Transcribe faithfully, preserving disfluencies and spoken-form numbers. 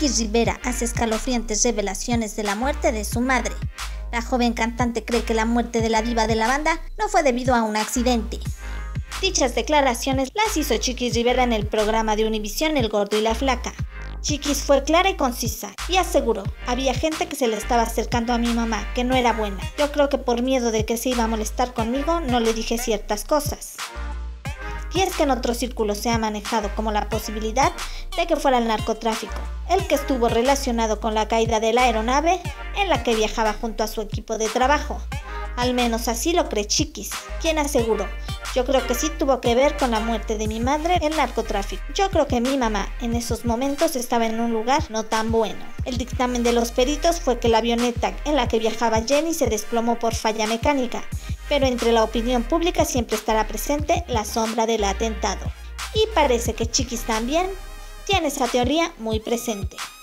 Chiquis Rivera hace escalofriantes revelaciones de la muerte de su madre. La joven cantante cree que la muerte de la diva de la banda no fue debido a un accidente. Dichas declaraciones las hizo Chiquis Rivera en el programa de Univisión El Gordo y la Flaca. Chiquis fue clara y concisa y aseguró: había gente que se le estaba acercando a mi mamá, que no era buena. Yo creo que por miedo de que se iba a molestar conmigo, no le dije ciertas cosas. Y es que en otros círculos se ha manejado como la posibilidad de que fuera el narcotráfico el que estuvo relacionado con la caída de la aeronave en la que viajaba junto a su equipo de trabajo. Al menos así lo cree Chiquis, quien aseguró: yo creo que sí tuvo que ver con la muerte de mi madre el narcotráfico. Yo creo que mi mamá en esos momentos estaba en un lugar no tan bueno. El dictamen de los peritos fue que la avioneta en la que viajaba Jenny se desplomó por falla mecánica, pero entre la opinión pública siempre estará presente la sombra del atentado. Y parece que Chiquis también tiene esa teoría muy presente.